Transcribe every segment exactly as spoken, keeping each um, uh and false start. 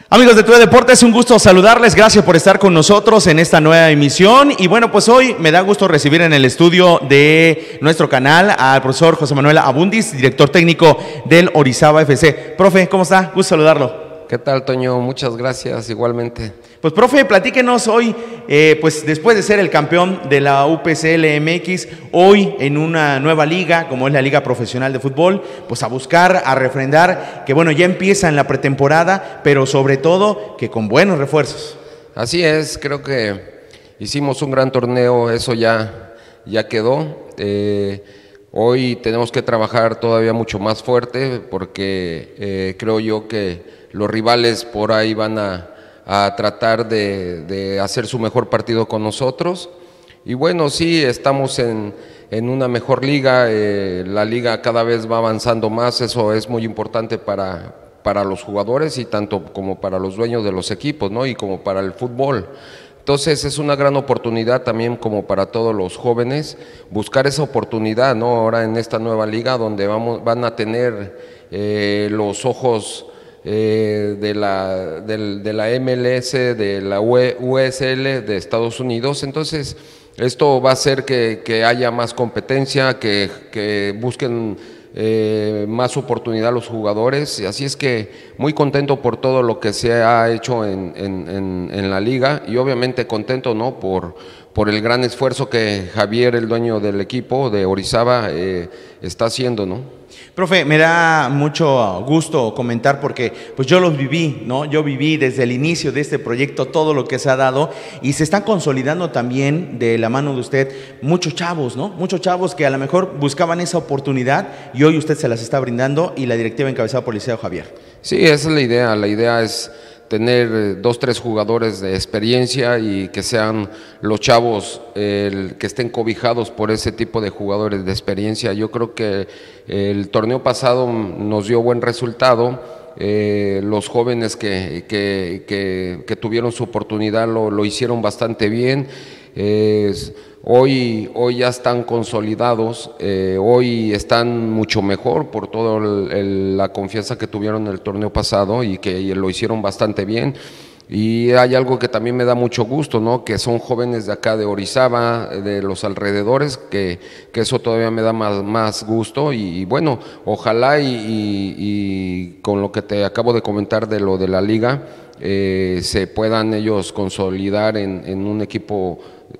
Amigos de T V Deportes, un gusto saludarles, gracias por estar con nosotros en esta nueva emisión. Y bueno, pues hoy me da gusto recibir en el estudio de nuestro canal al profesor José Manuel Abundis, director técnico del Orizaba F C. Profe, ¿cómo está? Gusto saludarlo. ¿Qué tal, Toño? Muchas gracias, igualmente. Pues, profe, platíquenos hoy, eh, pues después de ser el campeón de la U P C L M X, hoy en una nueva liga, como es la Liga Profesional de Fútbol, pues a buscar, a refrendar, que bueno, ya empieza en la pretemporada, pero sobre todo que con buenos refuerzos. Así es, creo que hicimos un gran torneo, eso ya, ya quedó. Eh, hoy tenemos que trabajar todavía mucho más fuerte porque eh, creo yo que los rivales por ahí van a, a tratar de, de hacer su mejor partido con nosotros. Y bueno, sí, estamos en, en una mejor liga, eh, la liga cada vez va avanzando más, eso es muy importante para, para los jugadores y tanto como para los dueños de los equipos, ¿no? Y como para el fútbol. Entonces es una gran oportunidad también como para todos los jóvenes buscar esa oportunidad, ¿no? Ahora en esta nueva liga donde vamos, van a tener eh, los ojos Eh, de, la, de, de la M L S, de la U S L de Estados Unidos. Entonces esto va a hacer que, que haya más competencia, que, que busquen eh, más oportunidad a los jugadores, y así es que muy contento por todo lo que se ha hecho en, en, en, en la liga, y obviamente contento, ¿no?, por, por el gran esfuerzo que Javier, el dueño del equipo de Orizaba, eh, está haciendo, ¿no? Profe, me da mucho gusto comentar porque pues yo los viví, ¿no? Yo viví desde el inicio de este proyecto todo lo que se ha dado y se están consolidando también de la mano de usted muchos chavos, ¿no? Muchos chavos que a lo mejor buscaban esa oportunidad y hoy usted se las está brindando y la directiva encabezada por el licenciado Javier. Sí, esa es la idea, la idea es tener dos, tres jugadores de experiencia y que sean los chavos el, que estén cobijados por ese tipo de jugadores de experiencia. Yo creo que el torneo pasado nos dio buen resultado, eh, los jóvenes que, que, que, que tuvieron su oportunidad lo, lo hicieron bastante bien. Eh, hoy, hoy ya están consolidados, eh, hoy están mucho mejor por toda la confianza que tuvieron en el torneo pasado y que lo hicieron bastante bien. Y hay algo que también me da mucho gusto, ¿no?, que son jóvenes de acá de Orizaba, de los alrededores, que, que eso todavía me da más, más gusto. Y, y bueno, ojalá y, y, y con lo que te acabo de comentar de lo de la liga, eh, se puedan ellos consolidar en, en un equipo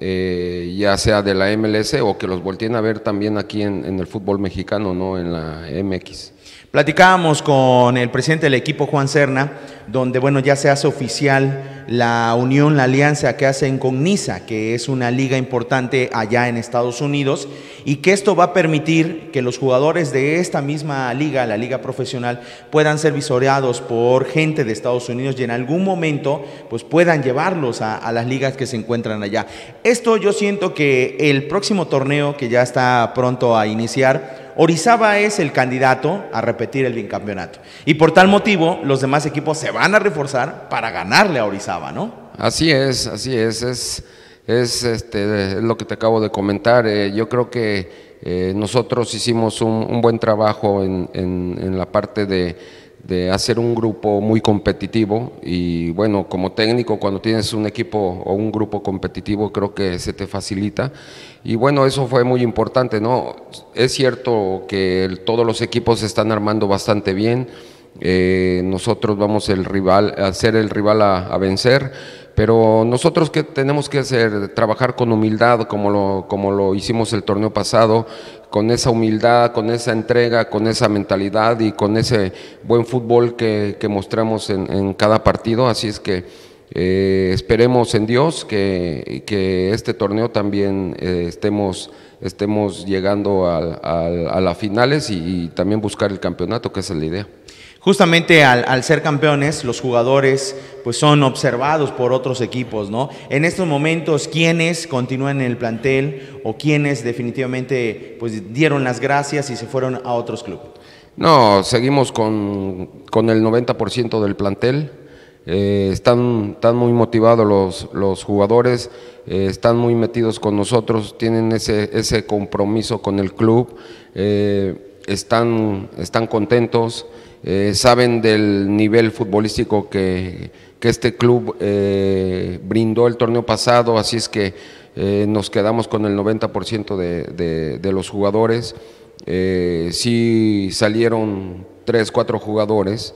eh, ya sea de la M L S o que los volteen a ver también aquí en, en el fútbol mexicano, ¿no?, en la M X. Platicábamos con el presidente del equipo, Juan Serna, donde bueno, ya se hace oficial la unión, la alianza que hacen con NISA, que es una liga importante allá en Estados Unidos, y que esto va a permitir que los jugadores de esta misma liga, la liga profesional, puedan ser visoreados por gente de Estados Unidos y en algún momento pues puedan llevarlos a, a las ligas que se encuentran allá. Esto yo siento que el próximo torneo que ya está pronto a iniciar, Orizaba es el candidato a repetir el bicampeonato y por tal motivo los demás equipos se van a reforzar para ganarle a Orizaba, ¿no? Así es, así es, es, es este, lo que te acabo de comentar. Eh, yo creo que eh, nosotros hicimos un, un buen trabajo en, en, en la parte de, de hacer un grupo muy competitivo y bueno, como técnico cuando tienes un equipo o un grupo competitivo creo que se te facilita y bueno, eso fue muy importante, ¿no? Es cierto que el, todos los equipos se están armando bastante bien, eh, nosotros vamos el rival, a ser el rival a, a vencer, pero nosotros que tenemos que hacer, trabajar con humildad como lo, como lo hicimos el torneo pasado, con esa humildad, con esa entrega, con esa mentalidad y con ese buen fútbol que, que mostramos en, en cada partido, así es que eh, esperemos en Dios que, que este torneo también eh, estemos, estemos llegando a, a, a las finales y, y también buscar el campeonato, que esa es la idea. Justamente al, al ser campeones, los jugadores pues son observados por otros equipos, ¿no? En estos momentos, ¿quiénes continúan en el plantel o quiénes definitivamente pues dieron las gracias y se fueron a otros clubes? No, seguimos con, con el noventa por ciento del plantel, eh, están, están muy motivados los, los jugadores, eh, están muy metidos con nosotros, tienen ese, ese compromiso con el club, eh, están, están contentos. eh, saben del nivel futbolístico que, que este club eh, brindó el torneo pasado, así es que eh, nos quedamos con el noventa por ciento de, de, de los jugadores. Eh, sí salieron tres, cuatro jugadores,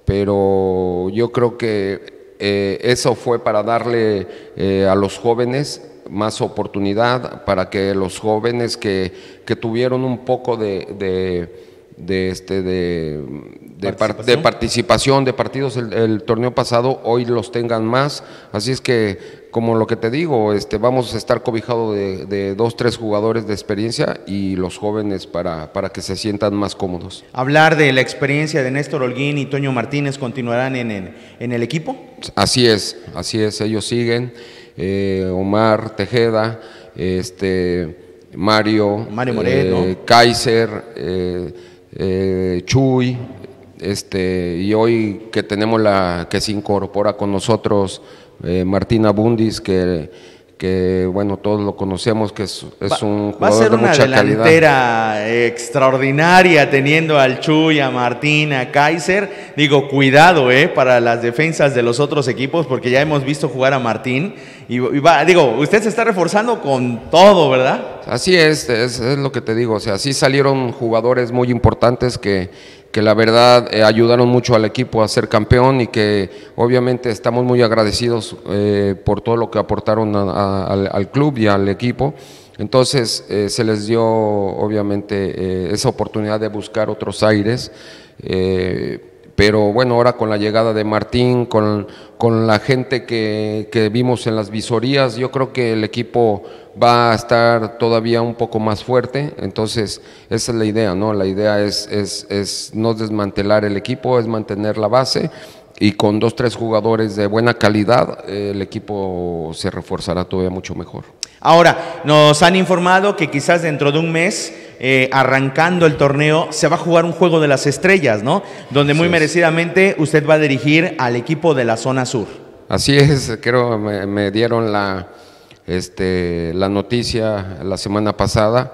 pero yo creo que eh, eso fue para darle eh, a los jóvenes más oportunidad, para que los jóvenes que, que tuvieron un poco de, de, de, este, de, de, ¿Participación? Par, de participación de partidos el, el torneo pasado, hoy los tengan más. Así es que, como lo que te digo, este, vamos a estar cobijados de, de dos, tres jugadores de experiencia y los jóvenes para, para que se sientan más cómodos. Hablar de la experiencia de Néstor Holguín y Toño Martínez, ¿continuarán en, en, en el equipo? Así es, así es, ellos siguen. Eh, Omar Tejeda, este, Mario, Mario Moreno, eh, Kaiser, eh, eh, Chuy, este, y hoy que tenemos la que se incorpora con nosotros eh, Martín Abundis, que que bueno, todos lo conocemos, que es, es va, un jugador va a ser de una mucha delantera calidad. Extraordinaria, teniendo al Chuy, a Martín, a Kaiser. Digo, cuidado eh, para las defensas de los otros equipos, porque ya hemos visto jugar a Martín y, y va, digo, usted se está reforzando con todo, ¿verdad? Así es, es, es lo que te digo, o sea, sí salieron jugadores muy importantes que que la verdad eh, ayudaron mucho al equipo a ser campeón y que obviamente estamos muy agradecidos eh, por todo lo que aportaron a, a, al, al club y al equipo. Entonces eh, se les dio obviamente eh, esa oportunidad de buscar otros aires, eh, pero bueno, ahora con la llegada de Martín, con, con la gente que, que vimos en las visorías, yo creo que el equipo va a estar todavía un poco más fuerte. Entonces esa es la idea, ¿no? La idea es, es, es no desmantelar el equipo, es mantener la base, y con dos, tres jugadores de buena calidad eh, el equipo se reforzará todavía mucho mejor. Ahora, nos han informado que quizás dentro de un mes, eh, arrancando el torneo, se va a jugar un juego de las estrellas, ¿no? Donde muy sí, merecidamente usted va a dirigir al equipo de la zona sur. Así es, creo me, me dieron la, este, la noticia la semana pasada,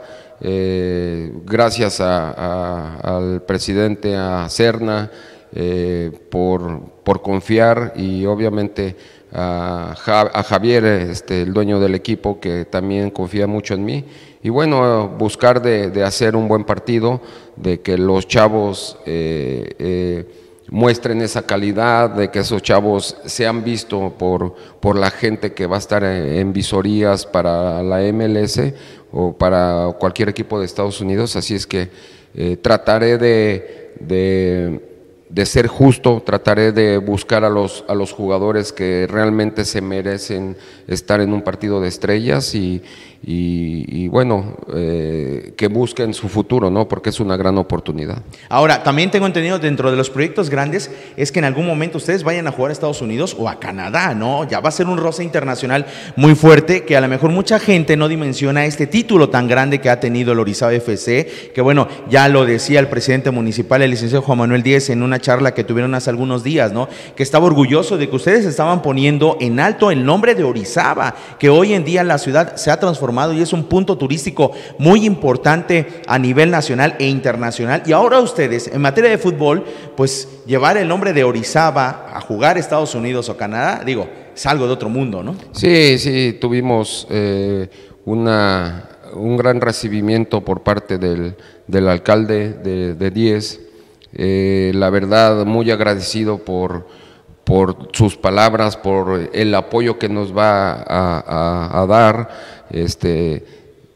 eh, gracias a, a, al presidente, a Serna, eh, por, por confiar, y obviamente a, a Javier, este, el dueño del equipo, que también confía mucho en mí, y bueno, buscar de, de hacer un buen partido, de que los chavos eh, eh, muestren esa calidad, de que esos chavos sean vistos por, por la gente que va a estar en, en visorías para la M L S o para cualquier equipo de Estados Unidos. Así es que eh, trataré de, de de ser justo, trataré de buscar a los, a los jugadores que realmente se merecen estar en un partido de estrellas, y, y, y bueno, eh, que busquen su futuro, ¿no? Porque es una gran oportunidad. Ahora, también tengo entendido, dentro de los proyectos grandes, es que en algún momento ustedes vayan a jugar a Estados Unidos o a Canadá, ¿no? Ya va a ser un roce internacional muy fuerte, que a lo mejor mucha gente no dimensiona este título tan grande que ha tenido el Orizaba F C, que bueno, ya lo decía el presidente municipal, el licenciado Juan Manuel Díez, en una charla que tuvieron hace algunos días, ¿no? Que estaba orgulloso de que ustedes estaban poniendo en alto el nombre de Orizaba, que hoy en día la ciudad se ha transformado y es un punto turístico muy importante a nivel nacional e internacional. Y ahora ustedes, en materia de fútbol, pues llevar el nombre de Orizaba a jugar Estados Unidos o Canadá, digo, es algo de otro mundo, ¿no? Sí, sí, tuvimos eh, una, un gran recibimiento por parte del, del alcalde de, de Díez. Eh, la verdad, muy agradecido por, por sus palabras, por el apoyo que nos va a, a, a dar, este,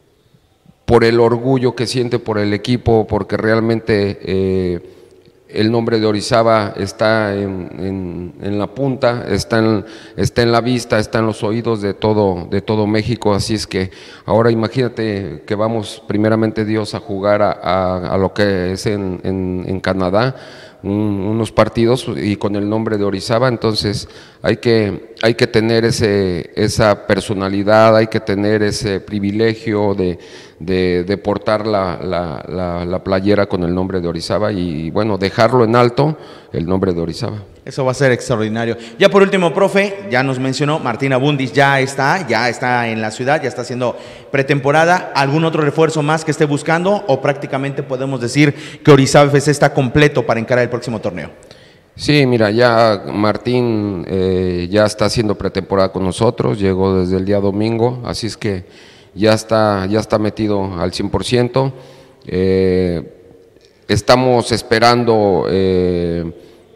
por el orgullo que siente por el equipo, porque realmente eh, el nombre de Orizaba está en, en, en la punta, está en, está en la vista, está en los oídos de todo, de todo México. Así es que ahora imagínate que vamos primeramente Dios a jugar a, a, a lo que es en, en, en Canadá, un, unos partidos y con el nombre de Orizaba. Entonces hay que, hay que tener ese, esa personalidad, hay que tener ese privilegio de, de, de portar la, la, la, la playera con el nombre de Orizaba y bueno, dejarlo en alto el nombre de Orizaba. Eso va a ser extraordinario. Ya por último, profe, ya nos mencionó, Martín Abundis ya está, ya está en la ciudad, ya está haciendo pretemporada. ¿Algún otro refuerzo más que esté buscando o prácticamente podemos decir que Orizaba F C está completo para encarar el próximo torneo? Sí, mira, ya Martín eh, ya está haciendo pretemporada con nosotros, llegó desde el día domingo, así es que ya está, ya está metido al cien por ciento. Eh, estamos esperando eh,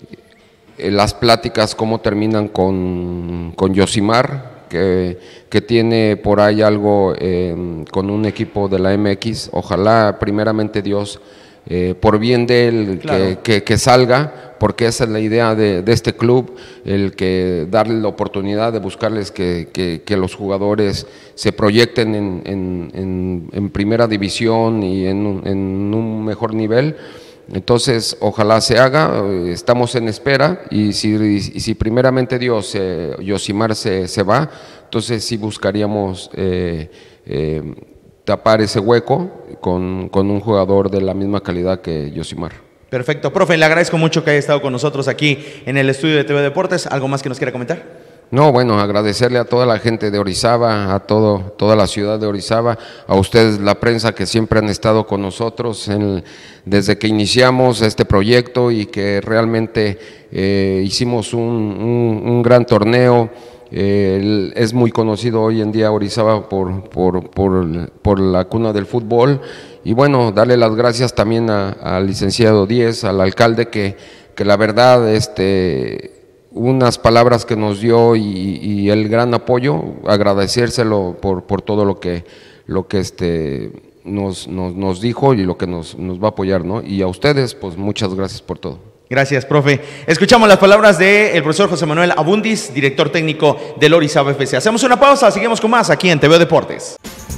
las pláticas cómo terminan con, con Yosimar, que, que tiene por ahí algo eh, con un equipo de la M X. Ojalá primeramente Dios, eh, por bien de él, claro, que, que, que salga, porque esa es la idea de, de este club, el que darle la oportunidad de buscarles que, que, que los jugadores se proyecten en, en, en, en primera división y en, en un mejor nivel. Entonces, ojalá se haga, estamos en espera, y si, y si primeramente Dios, eh, Yosimar se, se va, entonces sí buscaríamos eh, eh, tapar ese hueco con, con un jugador de la misma calidad que Yosimar. Perfecto, profe, le agradezco mucho que haya estado con nosotros aquí en el estudio de T V Deportes. ¿Algo más que nos quiera comentar? No, bueno, agradecerle a toda la gente de Orizaba, a todo, toda la ciudad de Orizaba, a ustedes, la prensa, que siempre han estado con nosotros en, desde que iniciamos este proyecto, y que realmente eh, hicimos un, un, un gran torneo. Eh, es muy conocido hoy en día Orizaba por, por, por, por la cuna del fútbol, y bueno, darle las gracias también al licenciado Díez, al alcalde, que, que la verdad, este... unas palabras que nos dio y, y el gran apoyo, agradecérselo por, por todo lo que, lo que este, nos, nos, nos dijo y lo que nos, nos va a apoyar, ¿no? Y a ustedes, pues muchas gracias por todo. Gracias, profe. Escuchamos las palabras del profesor José Manuel Abundis, director técnico del Orizaba F C. Hacemos una pausa, seguimos con más aquí en T V Deportes.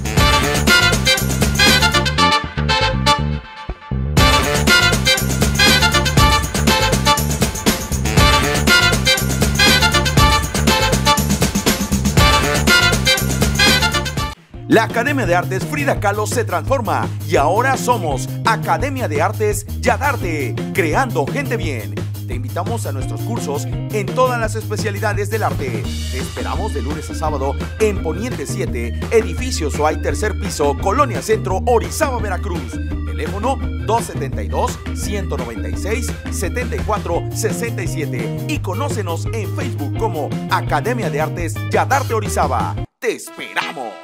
La Academia de Artes Frida Kahlo se transforma y ahora somos Academia de Artes Yadarte, creando gente bien. Te invitamos a nuestros cursos en todas las especialidades del arte. Te esperamos de lunes a sábado en Poniente siete, Edificio Suay, tercer piso, Colonia Centro, Orizaba, Veracruz. Teléfono dos setenta y dos, ciento noventa y seis, setenta y cuatro sesenta y siete y conócenos en Facebook como Academia de Artes Yadarte Orizaba. ¡Te esperamos!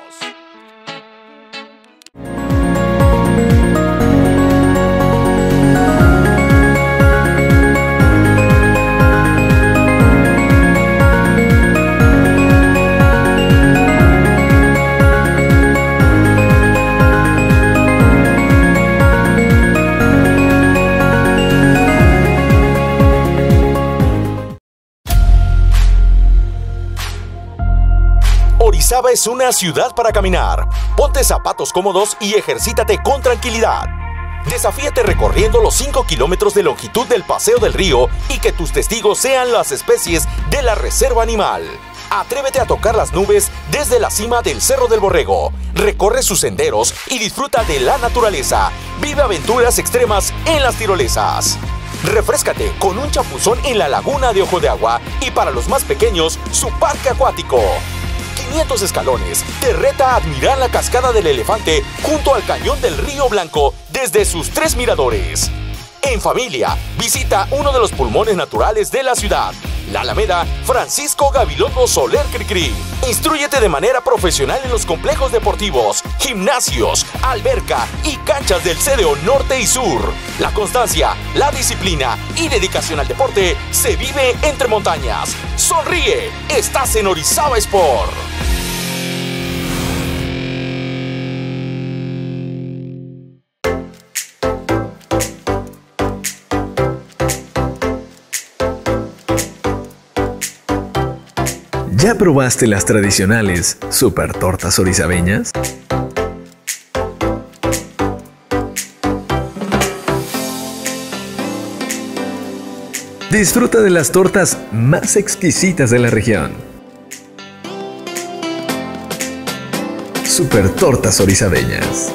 Orizaba es una ciudad para caminar. Ponte zapatos cómodos y ejercítate con tranquilidad. Desafíate recorriendo los cinco kilómetros de longitud del Paseo del Río y que tus testigos sean las especies de la Reserva Animal. Atrévete a tocar las nubes desde la cima del Cerro del Borrego. Recorre sus senderos y disfruta de la naturaleza. Vive aventuras extremas en las tirolesas. Refréscate con un chapuzón en la laguna de Ojo de Agua y, para los más pequeños, su parque acuático. quinientos escalones te reta a admirar la cascada del Elefante junto al cañón del Río Blanco desde sus tres miradores. En familia, visita uno de los pulmones naturales de la ciudad, la Alameda Francisco Gabilondo Soler Cricri. Instrúyete de manera profesional en los complejos deportivos, gimnasios, alberca y canchas del C D O Norte y Sur. La constancia, la disciplina y dedicación al deporte se vive entre montañas. Sonríe, estás en Orizaba Sport. ¿Ya probaste las tradicionales super tortas orizabeñas? Disfruta de las tortas más exquisitas de la región. Super tortas orizabeñas.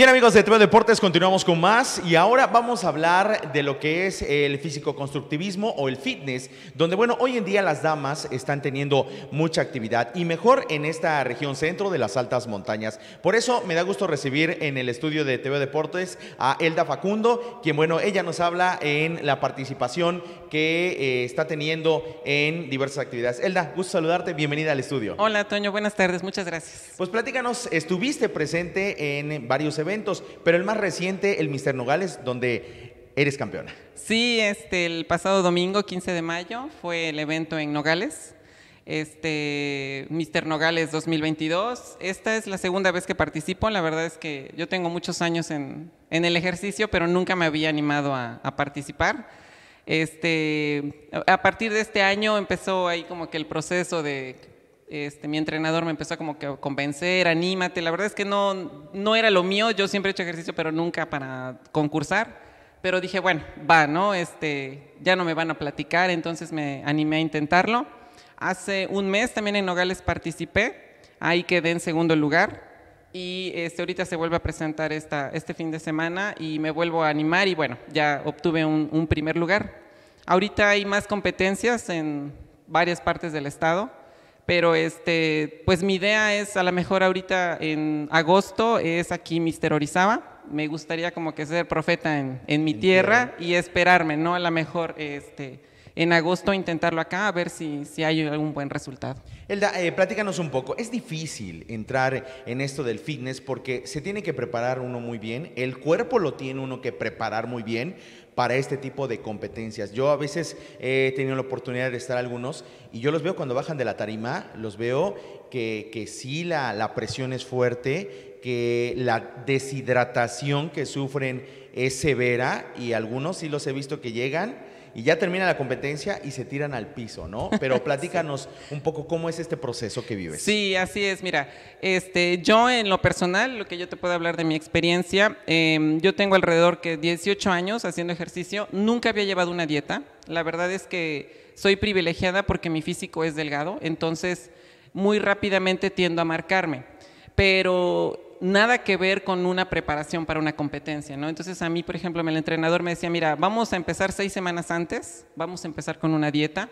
Bien, amigos de T V Deportes, continuamos con más y ahora vamos a hablar de lo que es el físico-constructivismo o el fitness, donde, bueno, hoy en día las damas están teniendo mucha actividad y mejor en esta región centro de las altas montañas. Por eso me da gusto recibir en el estudio de T V Deportes a Elda Facundo, quien, bueno, ella nos habla en la participación que eh, está teniendo en diversas actividades. Elda, gusto saludarte, bienvenida al estudio. Hola, Toño, buenas tardes, muchas gracias. Pues platícanos, estuviste presente en varios eventos, pero el más reciente, el Mister Nogales, donde eres campeona. Sí, este, el pasado domingo, quince de mayo, fue el evento en Nogales, este, Mister Nogales dos mil veintidós. Esta es la segunda vez que participo. La verdad es que yo tengo muchos años en, en el ejercicio, pero nunca me había animado a, a participar. Este, a partir de este año empezó ahí como que el proceso de... Este, mi entrenador me empezó como que a convencer, anímate. La verdad es que no, no era lo mío, yo siempre he hecho ejercicio, pero nunca para concursar. Pero dije, bueno, va, ¿no? Este, ya no me van a platicar, entonces me animé a intentarlo. Hace un mes también en Nogales participé, ahí quedé en segundo lugar. Y este, ahorita se vuelve a presentar esta, este fin de semana y me vuelvo a animar y bueno, ya obtuve un, un primer lugar. Ahorita hay más competencias en varias partes del estado. Pero este, pues mi idea es, a lo mejor ahorita en agosto, es aquí Mister Orizaba. Me gustaría como que ser profeta en, en mi tierra y esperarme, ¿no? A lo mejor este, en agosto intentarlo acá, a ver si, si hay algún buen resultado. Elda, eh, platícanos un poco. Es difícil entrar en esto del fitness porque se tiene que preparar uno muy bien, el cuerpo lo tiene uno que preparar muy bien para este tipo de competencias. Yo a veces he tenido la oportunidad de estar algunos y yo los veo cuando bajan de la tarima, los veo que, que sí la, la presión es fuerte, que la deshidratación que sufren es severa y algunos sí los he visto que llegan y ya termina la competencia y se tiran al piso, ¿no? Pero platícanos sí. un poco cómo es este proceso que vives. Sí, así es. Mira, este, yo en lo personal, lo que yo te puedo hablar de mi experiencia, eh, yo tengo alrededor que dieciocho años haciendo ejercicio, nunca había llevado una dieta. La verdad es que soy privilegiada porque mi físico es delgado, entonces muy rápidamente tiendo a marcarme, pero nada que ver con una preparación para una competencia, ¿no? Entonces a mí, por ejemplo, el entrenador me decía, mira, vamos a empezar seis semanas antes, vamos a empezar con una dieta.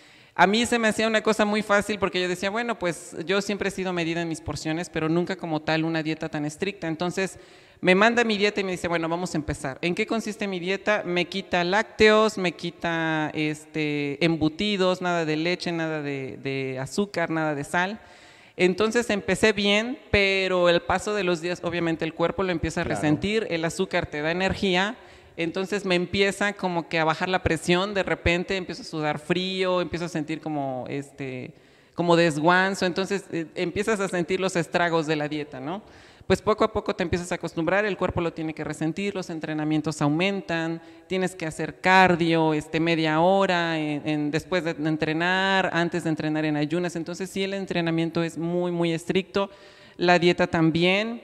A mí se me hacía una cosa muy fácil porque yo decía, bueno, pues yo siempre he sido medida en mis porciones, pero nunca como tal una dieta tan estricta. Entonces me manda mi dieta y me dice, bueno, vamos a empezar. ¿En qué consiste mi dieta? Me quita lácteos, me quita este, embutidos, nada de leche, nada de, de azúcar, nada de sal. Entonces empecé bien, pero el paso de los días obviamente el cuerpo lo empieza a claro. resentir, el azúcar te da energía, entonces me empieza como que a bajar la presión, de repente empiezo a sudar frío, empiezo a sentir como, este, como desguanzo, entonces eh, empiezas a sentir los estragos de la dieta, ¿no? Pues poco a poco te empiezas a acostumbrar, el cuerpo lo tiene que resentir, los entrenamientos aumentan, tienes que hacer cardio este, media hora en, en, después de entrenar, antes de entrenar en ayunas, entonces sí el entrenamiento es muy muy estricto, la dieta también,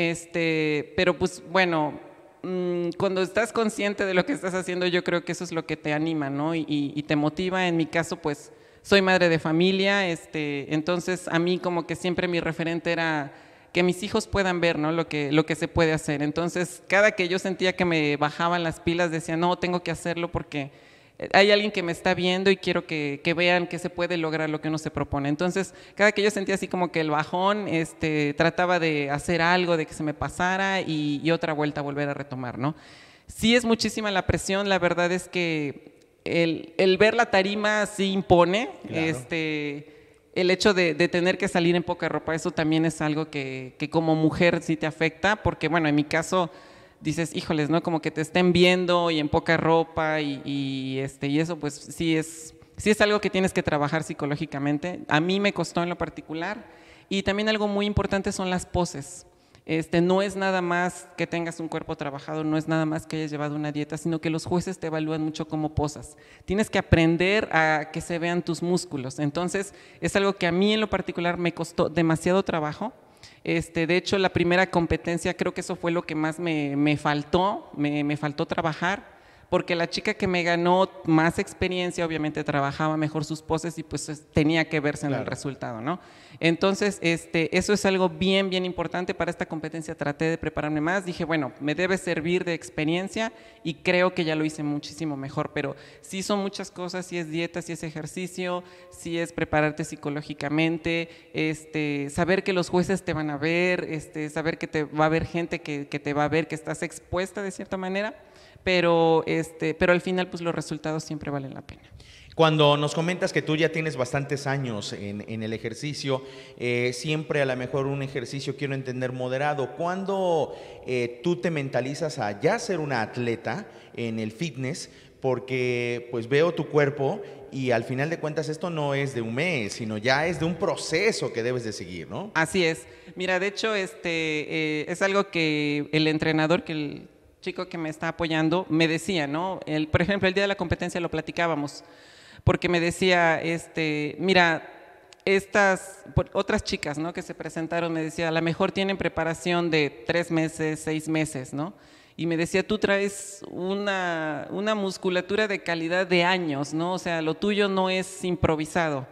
este, pero pues bueno, mmm, cuando estás consciente de lo que estás haciendo yo creo que eso es lo que te anima, ¿no? Y, y, y te motiva, en mi caso pues soy madre de familia, este, entonces a mí como que siempre mi referente era que mis hijos puedan ver, ¿no? lo, que, lo que se puede hacer. Entonces, cada que yo sentía que me bajaban las pilas, decía, no, tengo que hacerlo porque hay alguien que me está viendo y quiero que, que vean que se puede lograr lo que uno se propone. Entonces, cada que yo sentía así como que el bajón, este, trataba de hacer algo, de que se me pasara y, y otra vuelta volver a retomar, ¿no? Sí es muchísima la presión, la verdad es que el, el ver la tarima sí impone, claro. este... El hecho de, de tener que salir en poca ropa, eso también es algo que, que como mujer sí te afecta, porque bueno, en mi caso dices, híjoles, ¿no? Como que te estén viendo y en poca ropa y, y, este, y eso pues sí es, sí es algo que tienes que trabajar psicológicamente. A mí me costó en lo particular y también algo muy importante son las poses. Este, no es nada más que tengas un cuerpo trabajado, no es nada más que hayas llevado una dieta, sino que los jueces te evalúan mucho cómo posas. Tienes que aprender a que se vean tus músculos. Entonces, es algo que a mí en lo particular me costó demasiado trabajo. Este, de hecho, la primera competencia, creo que eso fue lo que más me, me faltó, me, me faltó trabajar, porque la chica que me ganó más experiencia obviamente trabajaba mejor sus poses y pues tenía que verse en claro. el resultado, ¿no? Entonces, este, eso es algo bien, bien importante para esta competencia. Traté de prepararme más, dije, bueno, me debe servir de experiencia y creo que ya lo hice muchísimo mejor, pero sí son muchas cosas, sí es dieta, sí es ejercicio, sí es prepararte psicológicamente, este, saber que los jueces te van a ver, este, saber que te va a haber gente que, que te va a ver, que estás expuesta de cierta manera, pero, este, pero al final pues los resultados siempre valen la pena. Cuando nos comentas que tú ya tienes bastantes años en, en el ejercicio, eh, siempre a lo mejor un ejercicio, quiero entender, moderado, ¿cuándo eh, tú te mentalizas a ya ser una atleta en el fitness? Porque pues veo tu cuerpo y al final de cuentas esto no es de un mes, sino ya es de un proceso que debes de seguir, ¿no? Así es. Mira, de hecho, este, eh, es algo que el entrenador, que el chico que me está apoyando, me decía, ¿no? El, por ejemplo, el día de la competencia lo platicábamos, porque me decía, este, mira, estas otras chicas, ¿no?, que se presentaron, me decía, a lo mejor tienen preparación de tres meses, seis meses, ¿no? Y me decía, tú traes una, una musculatura de calidad de años, ¿no? O sea, lo tuyo no es improvisado.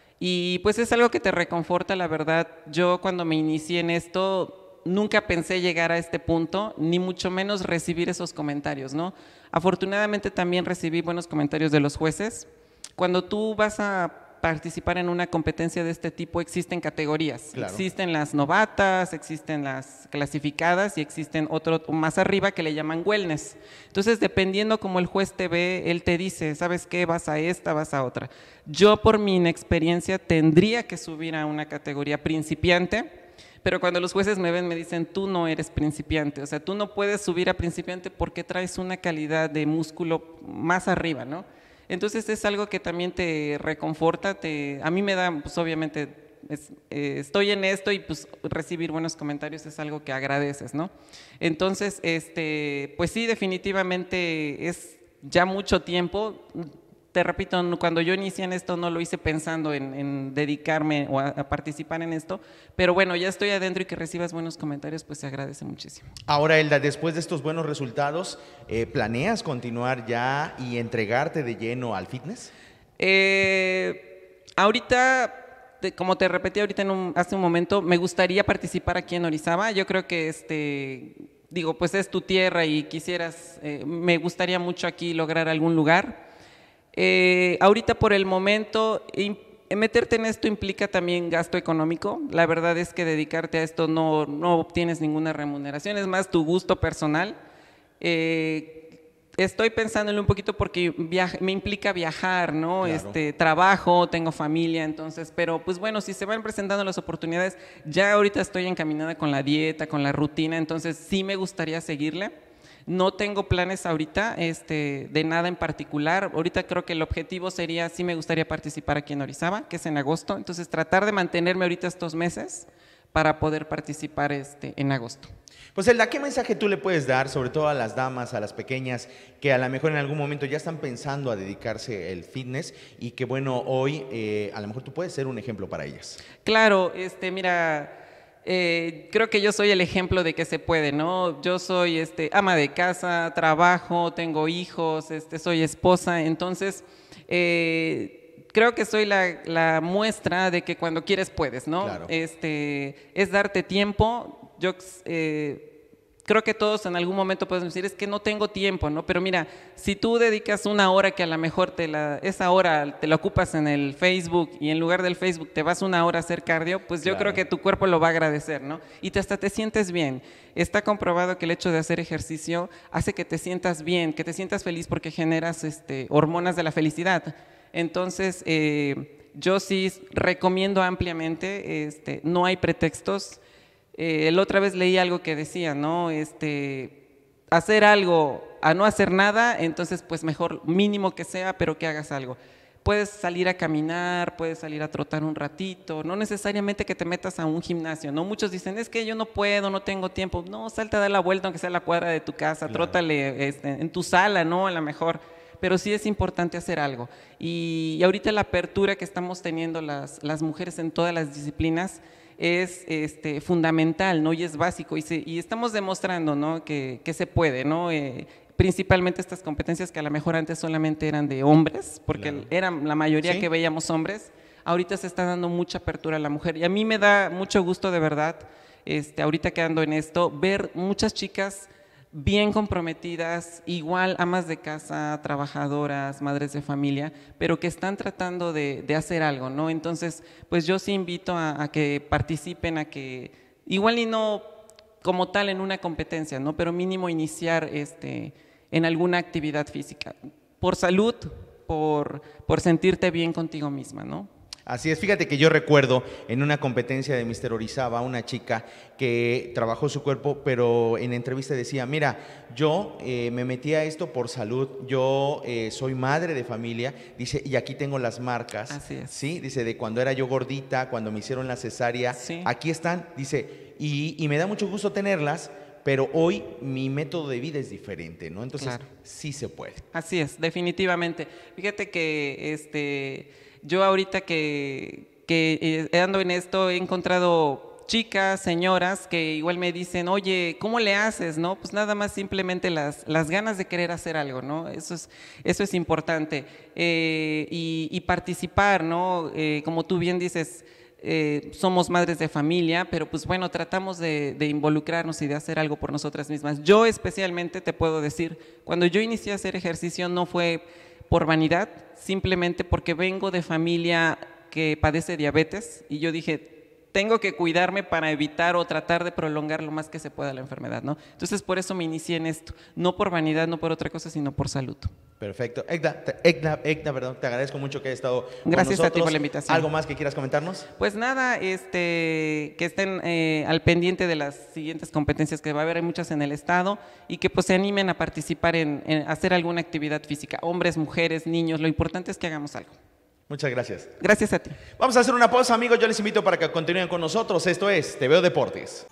Y pues es algo que te reconforta, la verdad. Yo cuando me inicié en esto, nunca pensé llegar a este punto, ni mucho menos recibir esos comentarios, ¿no? Afortunadamente también recibí buenos comentarios de los jueces. Cuando tú vas a participar en una competencia de este tipo, existen categorías. Claro. Existen las novatas, existen las clasificadas y existen otro más arriba que le llaman wellness. Entonces, dependiendo cómo el juez te ve, él te dice, ¿sabes qué? Vas a esta, vas a otra. Yo, por mi inexperiencia, tendría que subir a una categoría principiante, pero cuando los jueces me ven, me dicen, tú no eres principiante, o sea, tú no puedes subir a principiante porque traes una calidad de músculo más arriba, ¿no? Entonces es algo que también te reconforta, te, a mí me da, pues obviamente es, eh, estoy en esto y pues recibir buenos comentarios es algo que agradeces, ¿no? Entonces, este, pues sí, definitivamente es ya mucho tiempo. Te repito, cuando yo inicié en esto no lo hice pensando en, en dedicarme o a, a participar en esto, pero bueno, ya estoy adentro y que recibas buenos comentarios, pues se agradece muchísimo. Ahora, Elda, después de estos buenos resultados, eh, ¿planeas continuar ya y entregarte de lleno al fitness? Eh, ahorita, te, como te repetí ahorita en un, hace un momento, me gustaría participar aquí en Orizaba. Yo creo que este, digo, pues es tu tierra y quisieras, eh, me gustaría mucho aquí lograr algún lugar. Eh, ahorita por el momento, meterte en esto implica también gasto económico. La verdad es que dedicarte a esto no, no obtienes ninguna remuneración, es más tu gusto personal. Eh, estoy pensándole un poquito porque viaja, me implica viajar, ¿no? Claro. Este, trabajo, tengo familia, entonces, pero pues bueno, si se van presentando las oportunidades, ya ahorita estoy encaminada con la dieta, con la rutina, entonces sí me gustaría seguirle. No tengo planes ahorita este, de nada en particular. Ahorita creo que el objetivo sería, sí me gustaría participar aquí en Orizaba, que es en agosto. Entonces, tratar de mantenerme ahorita estos meses para poder participar este, en agosto. Pues, Elda, ¿qué mensaje tú le puedes dar, sobre todo a las damas, a las pequeñas, que a lo mejor en algún momento ya están pensando a dedicarse al fitness y que, bueno, hoy eh, a lo mejor tú puedes ser un ejemplo para ellas? Claro, este, mira… Eh, creo que yo soy el ejemplo de que se puede, ¿no? Yo soy este, ama de casa, trabajo, tengo hijos, este, soy esposa, entonces eh, creo que soy la, la muestra de que cuando quieres puedes, ¿no? Claro. Este, es darte tiempo. Yo eh, creo que todos en algún momento podemos decir, es que no tengo tiempo, ¿no? Pero mira, si tú dedicas una hora que a lo mejor te la, esa hora te la ocupas en el Facebook y en lugar del Facebook te vas una hora a hacer cardio, pues yo claro. creo que tu cuerpo lo va a agradecer, ¿no? Y te, hasta te sientes bien. Está comprobado que el hecho de hacer ejercicio hace que te sientas bien, que te sientas feliz porque generas este, hormonas de la felicidad. Entonces, eh, yo sí recomiendo ampliamente, este, no hay pretextos. Eh, la otra vez leí algo que decía, ¿no? Este, hacer algo a no hacer nada, entonces pues mejor mínimo que sea, pero que hagas algo. Puedes salir a caminar, puedes salir a trotar un ratito, no necesariamente que te metas a un gimnasio, ¿no? Muchos dicen, es que yo no puedo, no tengo tiempo. No, salta a dar la vuelta, aunque sea a la cuadra de tu casa, claro. Trótale este, en tu sala, ¿no? A lo mejor. Pero sí es importante hacer algo. Y, y ahorita la apertura que estamos teniendo las, las mujeres en todas las disciplinas es este, fundamental, ¿no? Y es básico y, se, y estamos demostrando, ¿no? que, que se puede, ¿no? Eh, principalmente estas competencias que a lo mejor antes solamente eran de hombres, porque Claro. eran la mayoría Sí. que veíamos hombres, ahorita se está dando mucha apertura a la mujer. Y a mí me da mucho gusto de verdad, este, ahorita que ando en esto, ver muchas chicas bien comprometidas, igual amas de casa, trabajadoras, madres de familia, pero que están tratando de, de hacer algo, ¿no? Entonces, pues yo sí invito a, a que participen, a que igual y no como tal en una competencia, ¿no? Pero mínimo iniciar este, en alguna actividad física, por salud, por, por sentirte bien contigo misma, ¿no? Así es, fíjate que yo recuerdo en una competencia de míster Orizaba una chica que trabajó su cuerpo, pero en entrevista decía, mira, yo eh, me metí a esto por salud, yo eh, soy madre de familia, dice, y aquí tengo las marcas, Así es. ¿sí? Dice, de cuando era yo gordita, cuando me hicieron la cesárea, Sí. aquí están, dice, y, y me da mucho gusto tenerlas, pero hoy mi método de vida es diferente, ¿no? Entonces, Claro. sí se puede. Así es, definitivamente. Fíjate que este, yo ahorita que, que eh, ando en esto he encontrado chicas, señoras que igual me dicen, oye, ¿cómo le haces? ¿No? Pues nada más simplemente las, las ganas de querer hacer algo, ¿no? Eso es, eso es importante. Eh, y, y participar, ¿no? Eh, como tú bien dices, Eh, somos madres de familia, pero pues bueno, tratamos de, de involucrarnos y de hacer algo por nosotras mismas. Yo especialmente te puedo decir, cuando yo inicié a hacer ejercicio no fue por vanidad, simplemente porque vengo de familia que padece diabetes y yo dije, tengo que cuidarme para evitar o tratar de prolongar lo más que se pueda la enfermedad, ¿no? Entonces por eso me inicié en esto, no por vanidad, no por otra cosa, sino por salud. Perfecto. Egda, te, Egda, Egda, perdón, te agradezco mucho que hayas estado Gracias con a ti nosotros. por la invitación. ¿Algo más que quieras comentarnos? Pues nada, este, que estén eh, al pendiente de las siguientes competencias que va a haber, hay muchas en el estado, y que pues se animen a participar en, en hacer alguna actividad física, hombres, mujeres, niños, lo importante es que hagamos algo. Muchas gracias. Gracias a ti. Vamos a hacer una pausa, amigos. Yo les invito para que continúen con nosotros. Esto es Te Veo Deportes.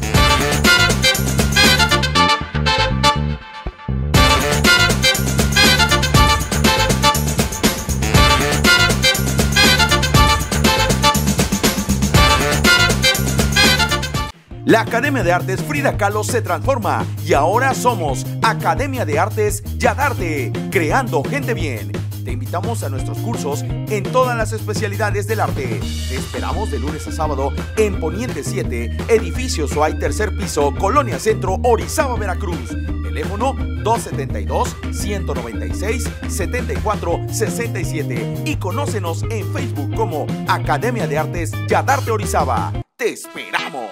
La Academia de Artes Frida Kahlo se transforma y ahora somos Academia de Artes Yadarte, creando gente bien. Te invitamos a nuestros cursos en todas las especialidades del arte. Te esperamos de lunes a sábado en Poniente siete, Edificio Suay, tercer piso, Colonia Centro, Orizaba, Veracruz. Teléfono dos setenta y dos, ciento noventa y seis, setenta y cuatro sesenta y siete y conócenos en Facebook como Academia de Artes Yadarte Orizaba. ¡Te esperamos!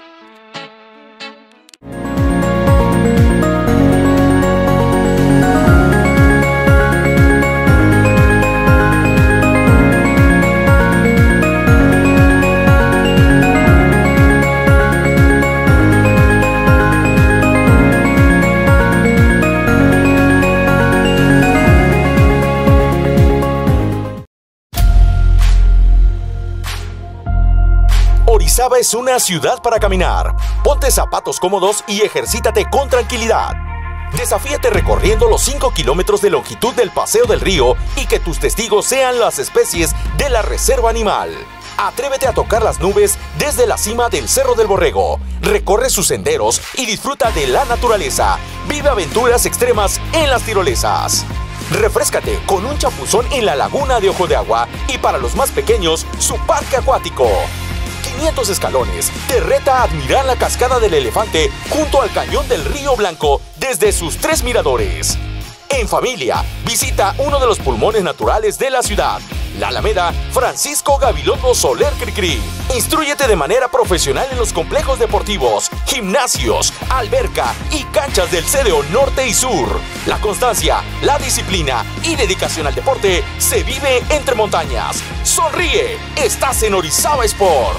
Orizaba es una ciudad para caminar. Ponte zapatos cómodos y ejercítate con tranquilidad. Desafíate recorriendo los cinco kilómetros de longitud del Paseo del Río y que tus testigos sean las especies de la Reserva Animal. Atrévete a tocar las nubes desde la cima del Cerro del Borrego. Recorre sus senderos y disfruta de la naturaleza. Vive aventuras extremas en las tirolesas. Refréscate con un chapuzón en la laguna de Ojo de Agua y para los más pequeños, su parque acuático. quinientos escalones te reta a admirar la cascada del Elefante junto al cañón del Río Blanco desde sus tres miradores. En familia, visita uno de los pulmones naturales de la ciudad, la Alameda Francisco Gabilondo Soler Cricri. Instrúyete de manera profesional en los complejos deportivos, gimnasios, alberca y canchas del C D O Norte y Sur. La constancia, la disciplina y dedicación al deporte se vive entre montañas. Sonríe, estás en Orizaba Sport.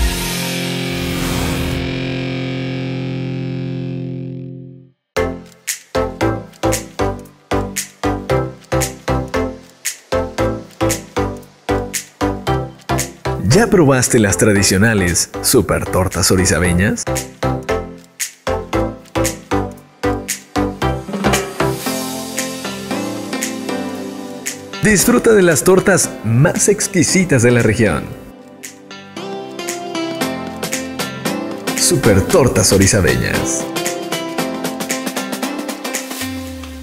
¿Ya probaste las tradicionales super tortas orizabeñas? Disfruta de las tortas más exquisitas de la región. Super tortas orizabeñas.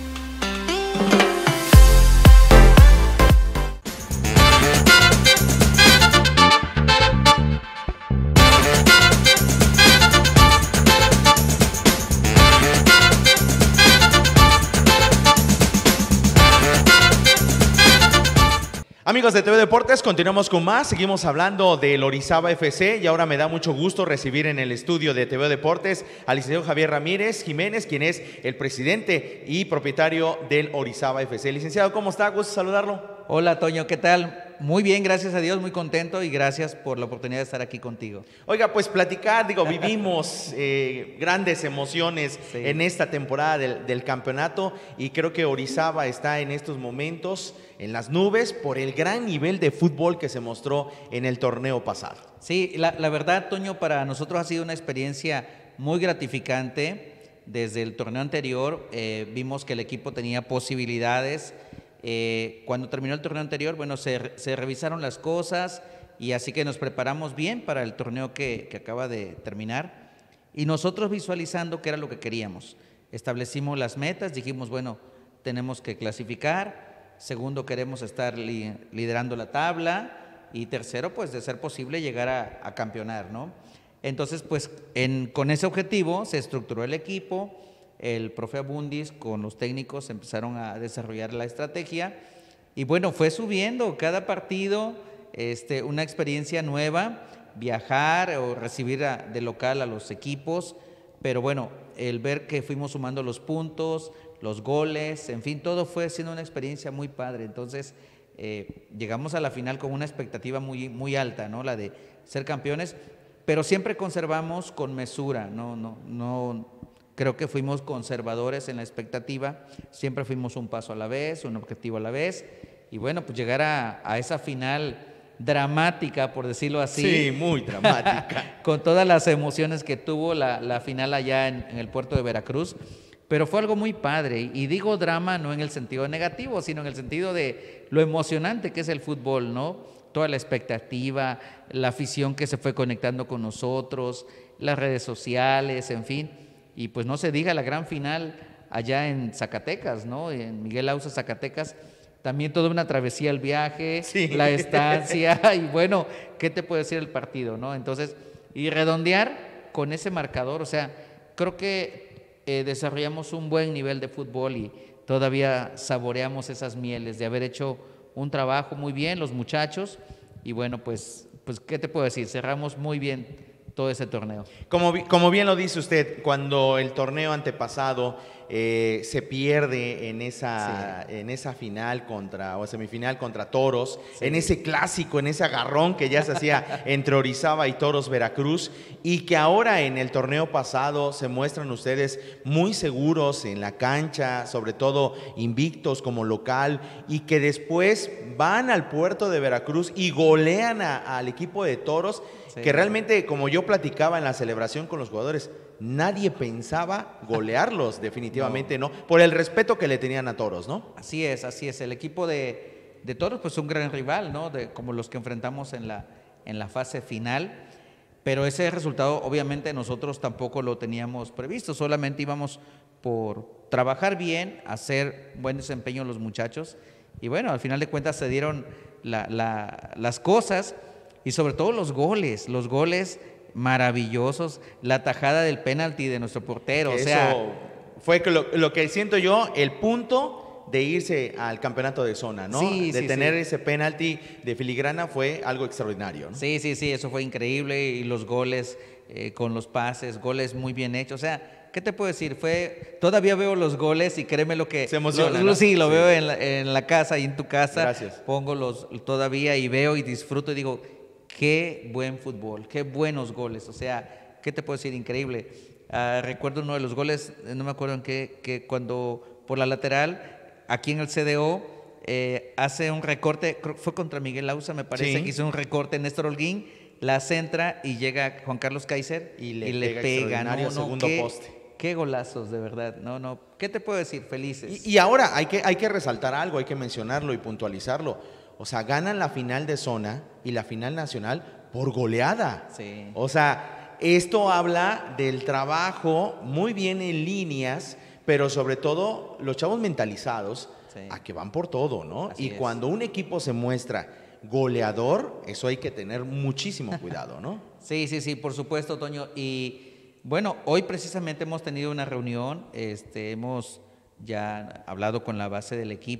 Amigos de T V Deportes, continuamos con más, seguimos hablando del Orizaba F C y ahora me da mucho gusto recibir en el estudio de T V Deportes al licenciado Javier Ramírez Jiménez, quien es el presidente y propietario del Orizaba F C. Licenciado, ¿cómo está? Gusto saludarlo. Hola, Toño, ¿qué tal? Muy bien, gracias a Dios, muy contento y gracias por la oportunidad de estar aquí contigo. Oiga, pues platicar, digo, vivimos eh, grandes emociones sí. en esta temporada del, del campeonato y creo que Orizaba está en estos momentos en las nubes por el gran nivel de fútbol que se mostró en el torneo pasado. Sí, la, la verdad, Toño, para nosotros ha sido una experiencia muy gratificante. Desde el torneo anterior eh, vimos que el equipo tenía posibilidades. Eh, cuando terminó el torneo anterior, bueno, se, se revisaron las cosas y así que nos preparamos bien para el torneo que, que acaba de terminar y nosotros visualizando qué era lo que queríamos. Establecimos las metas, dijimos, bueno, tenemos que clasificar, segundo, queremos estar li, liderando la tabla y tercero, pues de ser posible llegar a, a campeonar, ¿no? Entonces, pues en, con ese objetivo se estructuró el equipo. El profe Abundis con los técnicos empezaron a desarrollar la estrategia y bueno, fue subiendo cada partido, este, una experiencia nueva, viajar o recibir a, de local a los equipos, pero bueno, el ver que fuimos sumando los puntos, los goles, en fin, todo fue siendo una experiencia muy padre. Entonces eh, llegamos a la final con una expectativa muy, muy alta, ¿no? La de ser campeones, pero siempre conservamos con mesura, no, no, no. Creo que fuimos conservadores en la expectativa, siempre fuimos un paso a la vez, un objetivo a la vez, y bueno, pues llegar a, a esa final dramática, por decirlo así. Sí, muy dramática. Con todas las emociones que tuvo la, la final allá en, en el puerto de Veracruz, pero fue algo muy padre, y digo drama no en el sentido negativo, sino en el sentido de lo emocionante que es el fútbol, ¿no? Toda la expectativa, la afición que se fue conectando con nosotros, las redes sociales, en fin. Y pues no se diga la gran final allá en Zacatecas, ¿no? En Miguel Ausa, Zacatecas, también toda una travesía el viaje, sí. la estancia, y bueno, ¿qué te puede decir el partido, no? Entonces, y redondear con ese marcador, o sea, creo que eh, desarrollamos un buen nivel de fútbol y todavía saboreamos esas mieles de haber hecho un trabajo muy bien los muchachos, y bueno, pues, pues ¿qué te puedo decir? Cerramos muy bien todo ese torneo. Como, como bien lo dice usted, cuando el torneo antepasado eh, se pierde en esa, sí. en esa final contra, o semifinal contra Toros, sí. en ese clásico, en ese agarrón que ya se hacía entre Orizaba y Toros Veracruz, y que ahora en el torneo pasado se muestran ustedes muy seguros en la cancha, sobre todo invictos como local, y que después van al puerto de Veracruz y golean a, al equipo de Toros, sí. que realmente, como yo platicaba en la celebración con los jugadores, nadie pensaba golearlos, definitivamente no. no, por el respeto que le tenían a Toros, ¿no? Así es, así es, el equipo de, de Toros pues un gran rival, ¿no? De, como los que enfrentamos en la, en la fase final, pero ese resultado obviamente nosotros tampoco lo teníamos previsto, solamente íbamos por trabajar bien, hacer buen desempeño los muchachos, y bueno, al final de cuentas se dieron la, la, las cosas, y sobre todo los goles, los goles maravillosos, la tajada del penalti de nuestro portero, o sea, eso fue lo, lo que siento yo, el punto de irse al campeonato de zona, ¿no? Sí, de sí, tener sí. ese penalti de filigrana fue algo extraordinario, ¿no? Sí, sí, sí, eso fue increíble, y los goles eh, con los pases, goles muy bien hechos, o sea, ¿qué te puedo decir? Fue, todavía veo los goles y créeme lo que... Se emociona, lo, ¿no? Sí, lo sí. veo en la, en la casa y en tu casa. Gracias. Pongo los todavía y veo y disfruto y digo, qué buen fútbol, qué buenos goles, o sea, ¿qué te puedo decir? Increíble. Uh, recuerdo uno de los goles, no me acuerdo en qué, que cuando por la lateral, aquí en el C D O, eh, hace un recorte, fue contra Miguel Ausa, me parece, sí. que hizo un recorte Néstor Holguín, la centra y llega Juan Carlos Kaiser y le y le pega, pega, no, no, segundo qué, poste. Qué golazos, de verdad, no, no, ¿qué te puedo decir? Felices. Y, y ahora hay que, hay que resaltar algo, hay que mencionarlo y puntualizarlo. O sea, ganan la final de zona y la final nacional por goleada. Sí. O sea, esto habla del trabajo muy bien en líneas, pero sobre todo los chavos mentalizados sí. a que van por todo, ¿no? Así y es. Cuando un equipo se muestra goleador, eso hay que tener muchísimo cuidado, ¿no? Sí, sí, sí, por supuesto, Toño. Y bueno, hoy precisamente hemos tenido una reunión, este, hemos ya hablado con la base del equipo,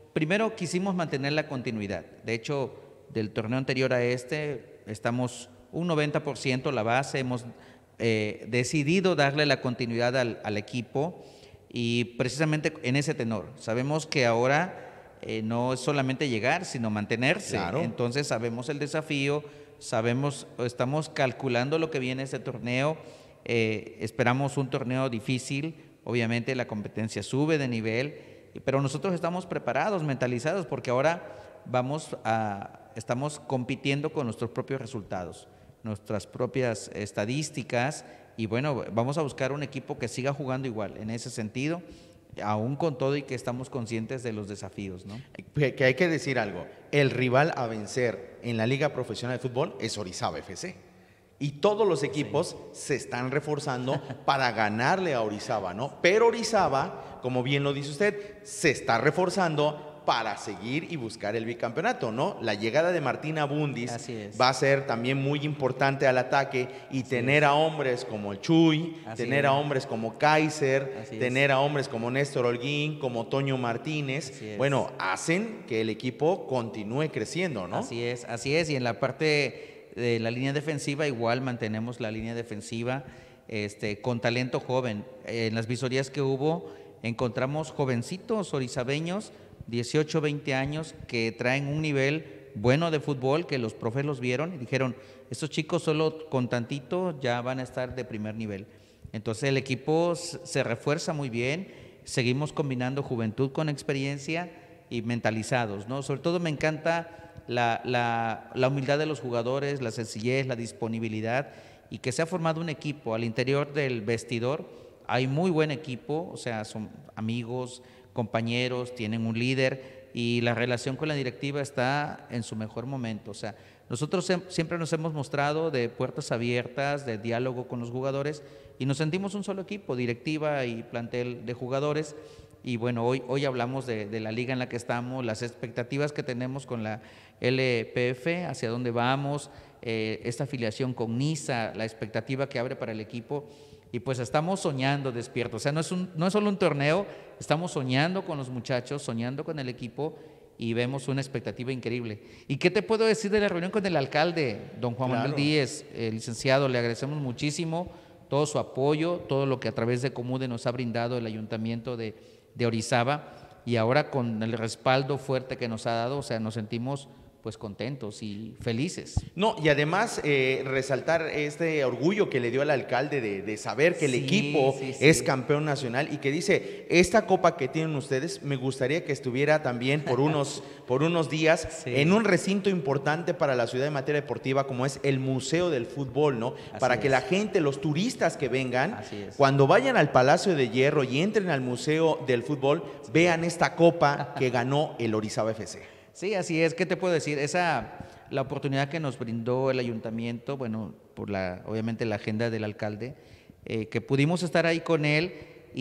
primero quisimos mantener la continuidad. De hecho, del torneo anterior a este, estamos un noventa por ciento la base, hemos eh, decidido darle la continuidad al, al equipo y precisamente en ese tenor. Sabemos que ahora eh, no es solamente llegar, sino mantenerse. Claro. Entonces sabemos el desafío, sabemos, estamos calculando lo que viene este torneo, eh, esperamos un torneo difícil, obviamente la competencia sube de nivel, pero nosotros estamos preparados, mentalizados, porque ahora vamos a, estamos compitiendo con nuestros propios resultados, nuestras propias estadísticas, y bueno, vamos a buscar un equipo que siga jugando igual, en ese sentido, aún con todo y que estamos conscientes de los desafíos, ¿no? Que hay que decir algo, el rival a vencer en la Liga Profesional de Fútbol es Orizaba F C. Y todos los equipos sí. se están reforzando para ganarle a Orizaba, ¿no? Pero Orizaba, como bien lo dice usted, se está reforzando para seguir y buscar el bicampeonato, ¿no? La llegada de Martín Abundis va a ser también muy importante al ataque y Así tener es. a hombres como el Chuy, Así tener es. a hombres como Kaiser, Así tener es. a hombres como Néstor Holguín, como Toño Martínez, bueno, hacen que el equipo continúe creciendo, ¿no? Así es, así es, y en la parte de la línea defensiva igual mantenemos la línea defensiva este, con talento joven. En las visorías que hubo encontramos jovencitos orizabeños, dieciocho, veinte años, que traen un nivel bueno de fútbol, que los profes los vieron y dijeron, estos chicos solo con tantito ya van a estar de primer nivel. Entonces el equipo se refuerza muy bien, seguimos combinando juventud con experiencia y mentalizados, ¿no? Sobre todo me encanta la, la, la humildad de los jugadores, la sencillez, la disponibilidad, y que se ha formado un equipo al interior del vestidor. Hay muy buen equipo, o sea, son amigos, compañeros, tienen un líder y la relación con la directiva está en su mejor momento. O sea, nosotros siempre nos hemos mostrado de puertas abiertas, de diálogo con los jugadores y nos sentimos un solo equipo, directiva y plantel de jugadores. Y bueno, hoy, hoy hablamos de, de la liga en la que estamos, las expectativas que tenemos con la L P F, hacia dónde vamos, eh, esta afiliación con NISA, la expectativa que abre para el equipo. Y pues estamos soñando despiertos, o sea, no es, un, no es solo un torneo, estamos soñando con los muchachos, soñando con el equipo y vemos una expectativa increíble. ¿Y qué te puedo decir de la reunión con el alcalde, don Juan claro. Manuel Díez, el licenciado? Le agradecemos muchísimo todo su apoyo, todo lo que a través de Comude nos ha brindado el ayuntamiento de, de Orizaba, y ahora con el respaldo fuerte que nos ha dado, o sea, nos sentimos pues contentos y felices. No, y además eh, resaltar este orgullo que le dio al alcalde de, de saber que el sí, equipo sí, sí. es campeón nacional y que dice, esta copa que tienen ustedes, me gustaría que estuviera también por unos, por unos días sí. en un recinto importante para la ciudad en materia deportiva como es el Museo del Fútbol, ¿no? Así para es. que la gente, los turistas que vengan, cuando vayan al Palacio de Hierro y entren al Museo del Fútbol, sí. vean esta copa que ganó el Orizaba F C. Sí, así es. ¿Qué te puedo decir? Esa, la oportunidad que nos brindó el ayuntamiento, bueno, por la, obviamente la agenda del alcalde, eh, que pudimos estar ahí con él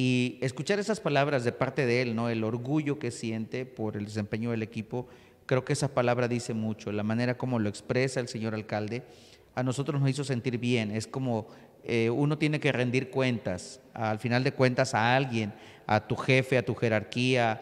y escuchar esas palabras de parte de él, ¿no? El orgullo que siente por el desempeño del equipo, creo que esa palabra dice mucho. La manera como lo expresa el señor alcalde, a nosotros nos hizo sentir bien. Es como eh, uno tiene que rendir cuentas, al final de cuentas a alguien, a tu jefe, a tu jerarquía,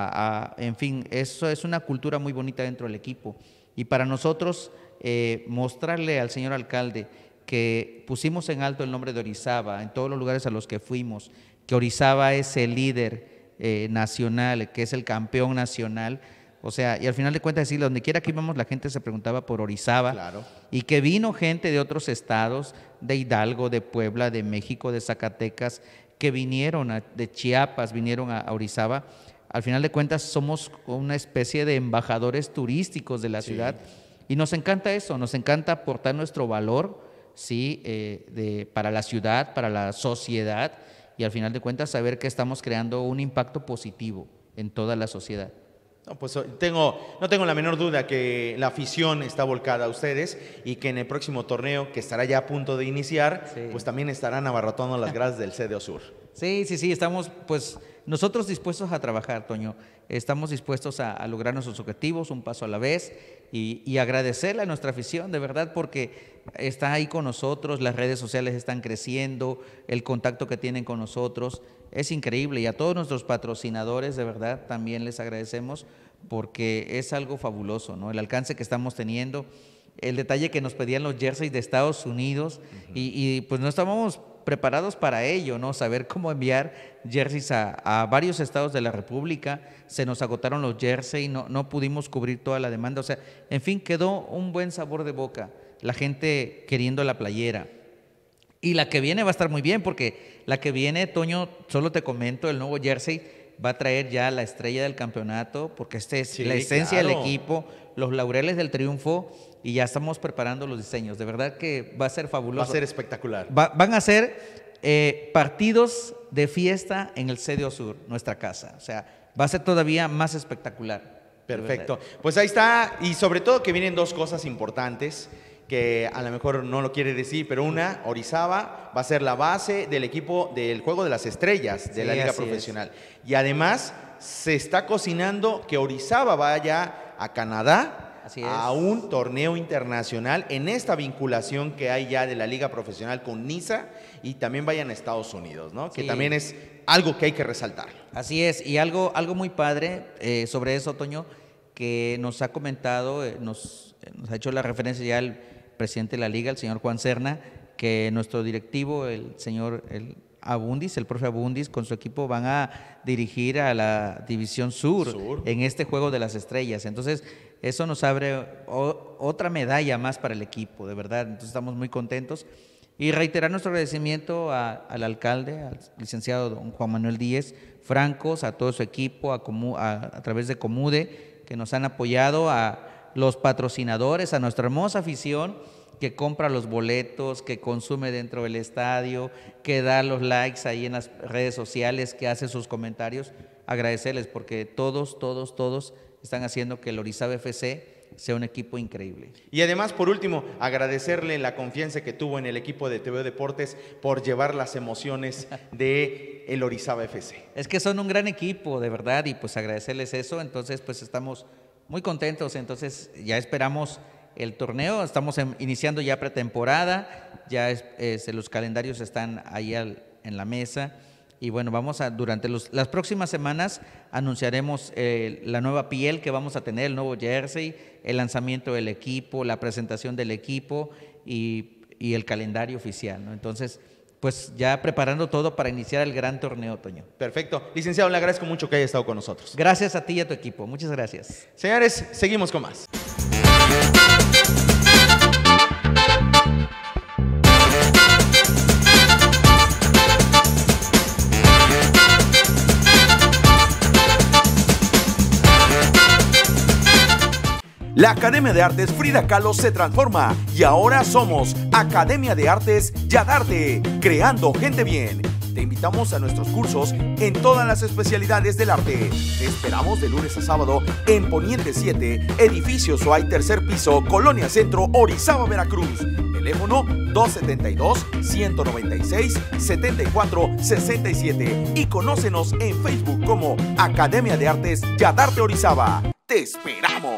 A, a, en fin, eso es una cultura muy bonita dentro del equipo. Y para nosotros eh, mostrarle al señor alcalde que pusimos en alto el nombre de Orizaba en todos los lugares a los que fuimos, que Orizaba es el líder eh, nacional, que es el campeón nacional, o sea, y al final de cuentas decirle, donde quiera que íbamos la gente se preguntaba por Orizaba, claro. y que vino gente de otros estados, de Hidalgo, de Puebla, de México, de Zacatecas, que vinieron a, de Chiapas, vinieron a, a Orizaba. Al final de cuentas somos una especie de embajadores turísticos de la sí. ciudad y nos encanta eso, nos encanta aportar nuestro valor sí, eh, de, para la ciudad, para la sociedad y al final de cuentas saber que estamos creando un impacto positivo en toda la sociedad. No, pues tengo, no tengo la menor duda que la afición está volcada a ustedes y que en el próximo torneo que estará ya a punto de iniciar, sí. pues también estarán abarrotando las gradas del C D O Sur. Sí, sí, sí, estamos pues nosotros dispuestos a trabajar, Toño, estamos dispuestos a, a lograr nuestros objetivos, un paso a la vez, y, y agradecerle a nuestra afición, de verdad, porque está ahí con nosotros, las redes sociales están creciendo, el contacto que tienen con nosotros es increíble, y a todos nuestros patrocinadores, de verdad, también les agradecemos, porque es algo fabuloso, ¿no? El alcance que estamos teniendo, el detalle que nos pedían los jerseys de Estados Unidos, uh-huh. y, y pues no estábamos preparados para ello, ¿no? Saber cómo enviar jerseys a, a varios estados de la República, se nos agotaron los jerseys, no, no pudimos cubrir toda la demanda, o sea, en fin, quedó un buen sabor de boca, la gente queriendo la playera. Y la que viene va a estar muy bien, porque la que viene, Toño, solo te comento, el nuevo jersey va a traer ya la estrella del campeonato, porque esta es sí, la esencia claro. del equipo, los laureles del triunfo, y ya estamos preparando los diseños. De verdad que va a ser fabuloso. Va a ser espectacular. Va, van a ser eh, partidos de fiesta en el C D O Sur, nuestra casa. O sea, va a ser todavía más espectacular. Perfecto. Pues ahí está, y sobre todo que vienen dos cosas importantes, que a lo mejor no lo quiere decir, pero una, Orizaba va a ser la base del equipo del Juego de las Estrellas de sí, la Liga Profesional. Es. Y además se está cocinando que Orizaba vaya a Canadá a un torneo internacional en esta vinculación que hay ya de la Liga Profesional con NISA, y también vayan a Estados Unidos, ¿no? Que sí. también es algo que hay que resaltar. Así es, y algo, algo muy padre eh, sobre eso, Toño, que nos ha comentado, eh, nos, eh, nos ha hecho la referencia ya el presidente de la Liga, el señor Juan Serna, que nuestro directivo, el señor el Abundis, el profe Abundis, con su equipo van a dirigir a la División Sur, Sur. en este Juego de las Estrellas. Entonces, eso nos abre o, otra medalla más para el equipo, de verdad. Entonces, estamos muy contentos. Y reiterar nuestro agradecimiento a, al alcalde, al licenciado don Juan Manuel Díez Francos, a todo su equipo, a, Comu, a, a través de Comude, que nos han apoyado, a los patrocinadores, a nuestra hermosa afición que compra los boletos, que consume dentro del estadio, que da los likes ahí en las redes sociales, que hace sus comentarios. Agradecerles, porque todos, todos, todos están haciendo que el Orizaba F C sea un equipo increíble. Y además, por último, agradecerle la confianza que tuvo en el equipo de T V Deportes por llevar las emociones de el Orizaba F C. Es que son un gran equipo, de verdad, y pues agradecerles eso. Entonces, pues estamos muy contentos. Entonces, ya esperamos el torneo, estamos en, iniciando ya pretemporada, ya es, es, los calendarios están ahí al, en la mesa, y bueno, vamos a, durante los, las próximas semanas anunciaremos eh, la nueva piel que vamos a tener, el nuevo jersey, el lanzamiento del equipo, la presentación del equipo y, y el calendario oficial, ¿no? Entonces, pues ya preparando todo para iniciar el gran torneo, Toño. Perfecto. Licenciado, le agradezco mucho que haya estado con nosotros. Gracias a ti y a tu equipo. Muchas gracias. Señores, seguimos con más. La Academia de Artes Frida Kahlo se transforma y ahora somos Academia de Artes Yadarte, creando gente bien. Te invitamos a nuestros cursos en todas las especialidades del arte. Te esperamos de lunes a sábado en Poniente siete, Edificio Suay, tercer piso, Colonia Centro, Orizaba, Veracruz. Teléfono dos setenta y dos, ciento noventa y seis, setenta y cuatro sesenta y siete y conócenos en Facebook como Academia de Artes Yadarte Orizaba. ¡Te esperamos!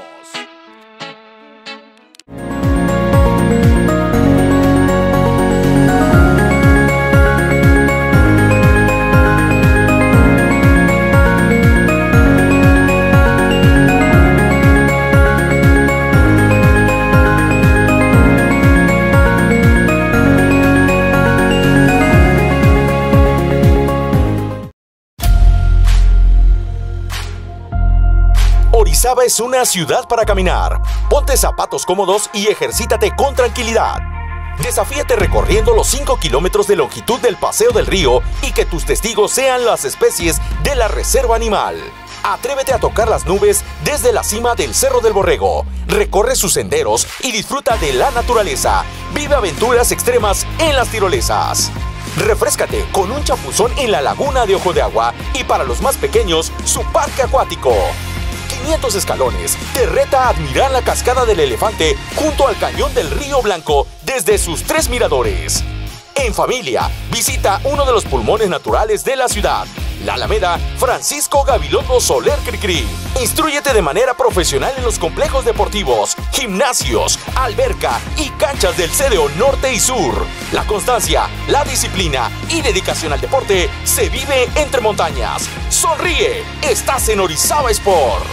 Orizaba es una ciudad para caminar. Ponte zapatos cómodos y ejercítate con tranquilidad. Desafíate recorriendo los cinco kilómetros de longitud del Paseo del Río y que tus testigos sean las especies de la Reserva Animal. Atrévete a tocar las nubes desde la cima del Cerro del Borrego. Recorre sus senderos y disfruta de la naturaleza. Vive aventuras extremas en las tirolesas. Refréscate con un chapuzón en la Laguna de Ojo de Agua y para los más pequeños, su parque acuático. quinientos escalones te reta a admirar la cascada del Elefante junto al cañón del Río Blanco desde sus tres miradores. En familia, visita uno de los pulmones naturales de la ciudad, La Alameda, Francisco Gabilondo Soler Cricri. Instrúyete de manera profesional en los complejos deportivos, gimnasios, alberca y canchas del C D O Norte y Sur. La constancia, la disciplina y dedicación al deporte se vive entre montañas. Sonríe, estás en Orizaba Sport.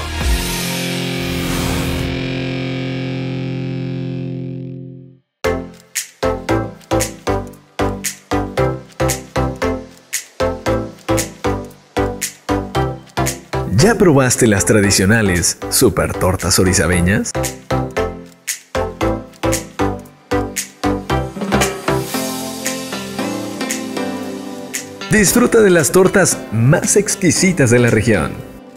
¿Ya probaste las tradicionales super tortas orizabeñas? Disfruta de las tortas más exquisitas de la región.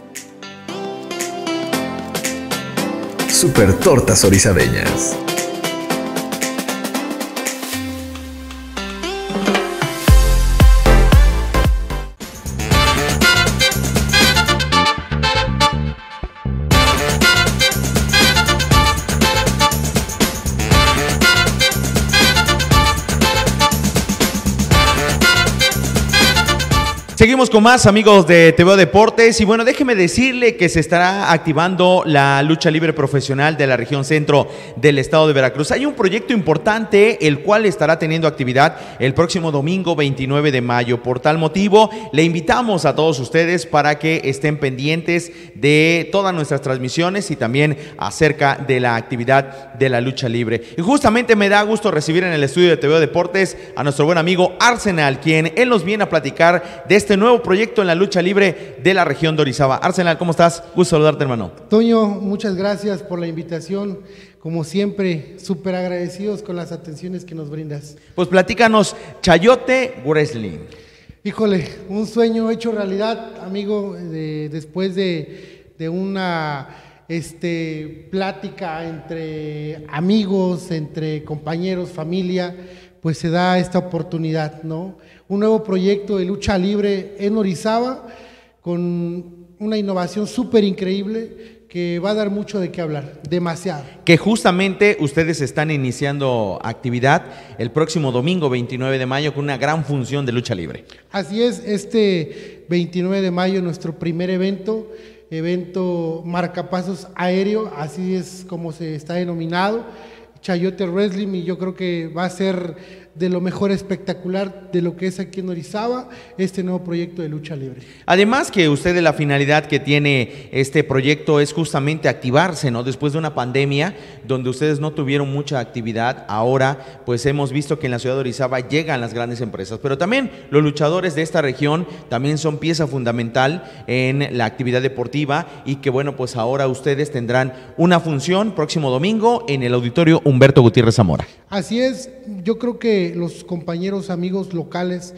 Super tortas orizabeñas. Seguimos con más, amigos de T V O Deportes, y bueno, déjeme decirle que se estará activando la lucha libre profesional de la región centro del estado de Veracruz. Hay un proyecto importante, el cual estará teniendo actividad el próximo domingo veintinueve de mayo. Por tal motivo, le invitamos a todos ustedes para que estén pendientes de todas nuestras transmisiones y también acerca de la actividad de la lucha libre. Y justamente me da gusto recibir en el estudio de T V O Deportes a nuestro buen amigo Arsenal, quien él nos viene a platicar de este nuevo proyecto en la lucha libre de la región de Orizaba. Arsenal, ¿cómo estás? Gusto saludarte, hermano. Toño, muchas gracias por la invitación. Como siempre, súper agradecidos con las atenciones que nos brindas. Pues platícanos, Chayote Wrestling. Híjole, un sueño hecho realidad, amigo, de, después de, de una este, plática entre amigos, entre compañeros, familia, pues se da esta oportunidad, ¿no? Un nuevo proyecto de lucha libre en Orizaba con una innovación súper increíble que va a dar mucho de qué hablar, demasiado. Que justamente ustedes están iniciando actividad el próximo domingo veintinueve de mayo con una gran función de lucha libre. Así es, este veintinueve de mayo nuestro primer evento, evento marcapasos aéreo, así es como se está denominado, Chayote Wrestling, y yo creo que va a ser de lo mejor espectacular de lo que es aquí en Orizaba, este nuevo proyecto de lucha libre. Además que ustedes, la finalidad que tiene este proyecto es justamente activarse, ¿no? Después de una pandemia donde ustedes no tuvieron mucha actividad, ahora pues hemos visto que en la ciudad de Orizaba llegan las grandes empresas, pero también los luchadores de esta región también son pieza fundamental en la actividad deportiva, y que bueno, pues ahora ustedes tendrán una función próximo domingo en el auditorio Humberto Gutiérrez Zamora. Así es, yo creo que los compañeros, amigos locales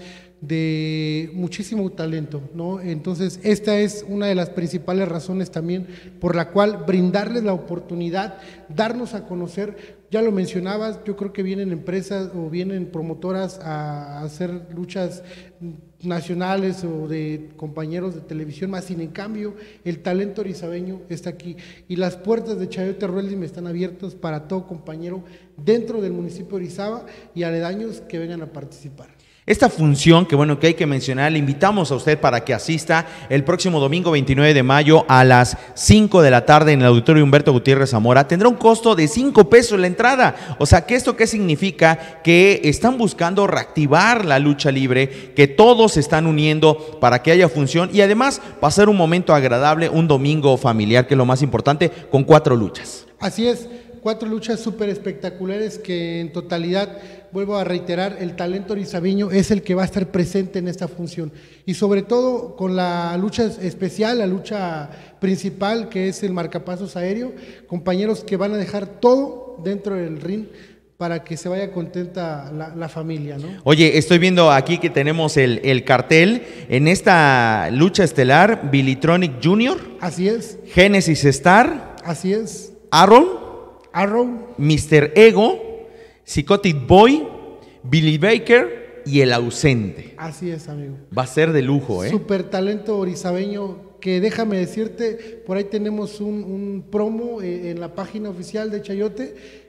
de muchísimo talento, ¿no? Entonces, esta es una de las principales razones también por la cual brindarles la oportunidad, darnos a conocer. Ya lo mencionabas, yo creo que vienen empresas o vienen promotoras a hacer luchas nacionales o de compañeros de televisión, más sin en cambio el talento orizabeño está aquí, y las puertas de Chayote Wrestling están abiertas para todo compañero dentro del municipio de Orizaba y aledaños que vengan a participar. Esta función, que bueno, que hay que mencionar, le invitamos a usted para que asista el próximo domingo veintinueve de mayo a las cinco de la tarde en el auditorio Humberto Gutiérrez Zamora. Tendrá un costo de cinco pesos la entrada. O sea, ¿que esto qué significa? Que están buscando reactivar la lucha libre, que todos se están uniendo para que haya función y además pasar un momento agradable, un domingo familiar, que es lo más importante, con cuatro luchas. Así es. Cuatro luchas súper espectaculares que en totalidad, vuelvo a reiterar, el talento orizabeño es el que va a estar presente en esta función. Y sobre todo con la lucha especial, la lucha principal, que es el marcapasos aéreo, compañeros que van a dejar todo dentro del ring para que se vaya contenta la, la familia, ¿no? Oye, estoy viendo aquí que tenemos el, el cartel en esta lucha estelar: Billytronic junior Así es. Genesis Star. Así es. Aaron. Arrow, mister Ego, Psychotic Boy, Billy Baker y El Ausente. Así es, amigo. Va a ser de lujo, ¿eh? Super talento orizabeño, que déjame decirte, por ahí tenemos un, un promo eh, en la página oficial de Chayote,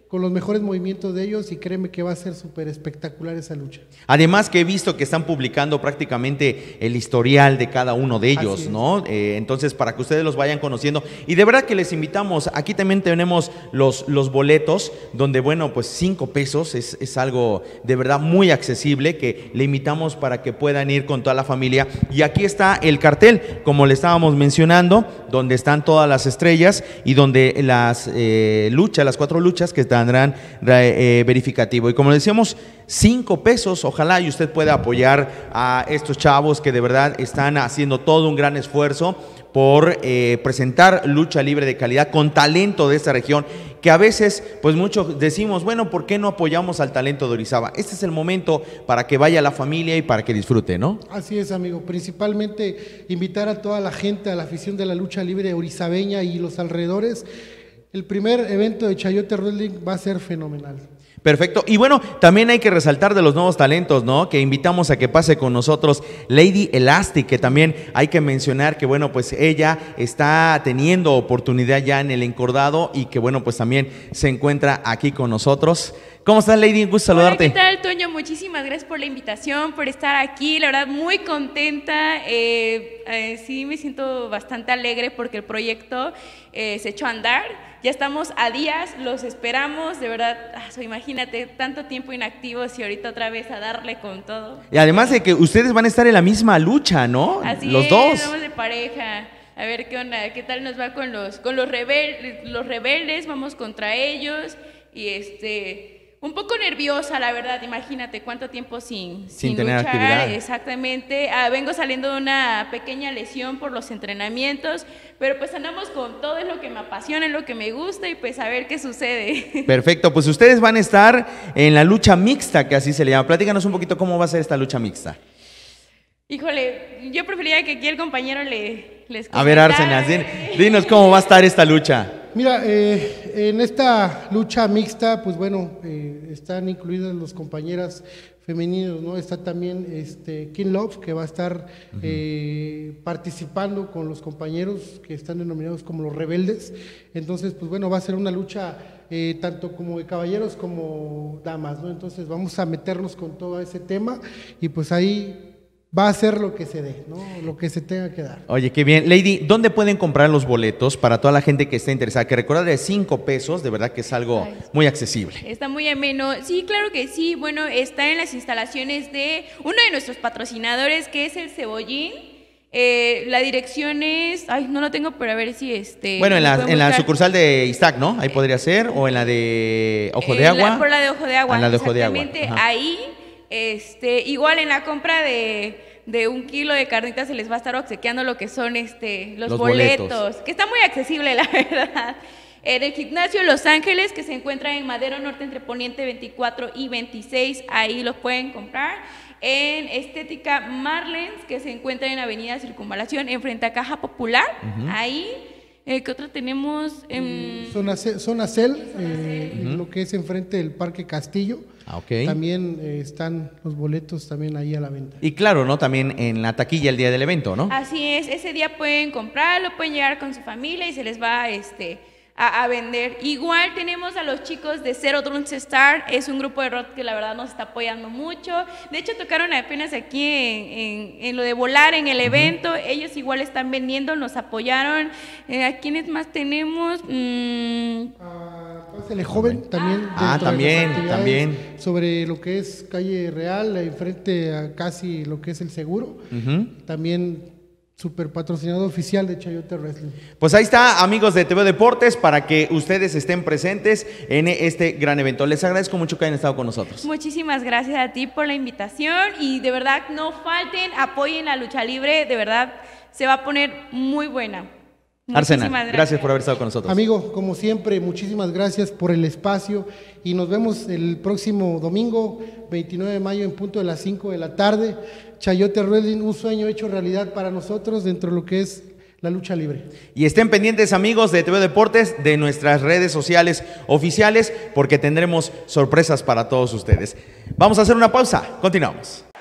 con los mejores movimientos de ellos y créeme que va a ser súper espectacular esa lucha. Además que he visto que están publicando prácticamente el historial de cada uno de ellos, ¿no? Eh, entonces, para que ustedes los vayan conociendo. Y de verdad que les invitamos, aquí también tenemos los, los boletos, donde, bueno, pues cinco pesos es, es algo de verdad muy accesible, que le invitamos para que puedan ir con toda la familia. Y aquí está el cartel, como le estábamos mencionando, donde están todas las estrellas y donde las eh, luchas, las cuatro luchas que están tendrán eh, verificativo. Y como decíamos, cinco pesos, ojalá y usted pueda apoyar a estos chavos que de verdad están haciendo todo un gran esfuerzo por eh, presentar lucha libre de calidad con talento de esta región, que a veces, pues muchos decimos, bueno, ¿por qué no apoyamos al talento de Orizaba? Este es el momento para que vaya la familia y para que disfrute, ¿no? Así es, amigo. Principalmente invitar a toda la gente, a la afición de la lucha libre orizabeña y los alrededores. El primer evento de Chayote Wrestling va a ser fenomenal. Perfecto. Y bueno, también hay que resaltar de los nuevos talentos, ¿no? Que invitamos a que pase con nosotros Lady Elastic, que también hay que mencionar que, bueno, pues ella está teniendo oportunidad ya en el encordado y que, bueno, pues también se encuentra aquí con nosotros. ¿Cómo estás, Lady? Un gusto saludarte. Hola, ¿qué tal, Toño? Muchísimas gracias por la invitación, por estar aquí. La verdad, muy contenta. Eh, eh, sí, me siento bastante alegre porque el proyecto eh, se echó a andar. Ya estamos a días, los esperamos. De verdad, ah, so, imagínate, tanto tiempo inactivos y ahorita otra vez a darle con todo. Y además de que ustedes van a estar en la misma lucha, ¿no? Así los es, dos. vamos de pareja. A ver qué onda, qué tal nos va con los, con los, rebel, los rebeldes. Vamos contra ellos y este... Un poco nerviosa, la verdad, imagínate cuánto tiempo sin, sin, sin tener luchar. actividad. Exactamente, ah, vengo saliendo de una pequeña lesión por los entrenamientos, pero pues andamos con todo, es lo que me apasiona, es lo que me gusta y pues a ver qué sucede. Perfecto, pues ustedes van a estar en la lucha mixta, que así se le llama. Platícanos un poquito cómo va a ser esta lucha mixta. Híjole, yo preferiría que aquí el compañero le, les A ver, Arsenas, dinos cómo va a estar esta lucha. Mira, eh, en esta lucha mixta, pues bueno, eh, están incluidas las compañeras femeninos, ¿no? Está también este, King Love, que va a estar uh-huh. eh, participando con los compañeros que están denominados como los rebeldes. Entonces, pues bueno, va a ser una lucha eh, tanto como de caballeros como damas, ¿no? Entonces vamos a meternos con todo ese tema y pues ahí va a ser lo que se dé, ¿no? Lo que se tenga que dar. Oye, qué bien. Lady, ¿dónde pueden comprar los boletos para toda la gente que esté interesada? Que recuerda de cinco pesos, de verdad que es algo Ay, muy accesible. Está muy ameno. Sí, claro que sí. Bueno, está en las instalaciones de uno de nuestros patrocinadores, que es el Cebollín. Eh, la dirección es, ay, no lo tengo, pero a ver si este. Bueno, en la, en la sucursal de Iztac, ¿no? Ahí podría ser, o en la de Ojo de Agua. La, por la de Ojo de Agua. En la de Ojo de Agua. Exactamente, ahí. Este, igual en la compra de, de un kilo de carnitas se les va a estar obsequiando lo que son este, los, los boletos, boletos, que está muy accesible, la verdad. En el gimnasio Los Ángeles, que se encuentra en Madero Norte entre Poniente veinticuatro y veintiséis, ahí los pueden comprar. En Estética Marlens, que se encuentra en Avenida Circunvalación, enfrente a Caja Popular, uh-huh. ahí. Eh, ¿Qué otra tenemos? Eh, Zona C, Zona Cel, eh, uh-huh. lo que es enfrente del Parque Castillo. Ah, okay. También eh, están los boletos también ahí a la venta. Y claro, ¿no? También en la taquilla el día del evento, ¿no? Así es, ese día pueden comprarlo, pueden llegar con su familia y se les va este, a, a vender. Igual tenemos a los chicos de Zero Drums Star, es un grupo de rock que la verdad nos está apoyando mucho. De hecho, tocaron apenas aquí en, en, en lo de volar en el evento. Uh-huh. Ellos igual están vendiendo, nos apoyaron. Eh, ¿A quiénes más tenemos? Mm. Uh, el joven también. Ah, también, también. Sobre lo que es Calle Real, enfrente a casi lo que es el seguro. Uh-huh. También super patrocinador oficial de Chayote Wrestling. Pues ahí está, amigos de T V Deportes, para que ustedes estén presentes en este gran evento. Les agradezco mucho que hayan estado con nosotros. Muchísimas gracias a ti por la invitación y de verdad no falten, apoyen la lucha libre, de verdad se va a poner muy buena. Arsenas, gracias. gracias por haber estado con nosotros. Amigo, como siempre, muchísimas gracias por el espacio y nos vemos el próximo domingo, veintinueve de mayo, en punto de las cinco de la tarde. Chayote Wrestling, un sueño hecho realidad para nosotros dentro de lo que es la lucha libre. Y estén pendientes, amigos de T V Deportes, de nuestras redes sociales oficiales, porque tendremos sorpresas para todos ustedes. Vamos a hacer una pausa, continuamos.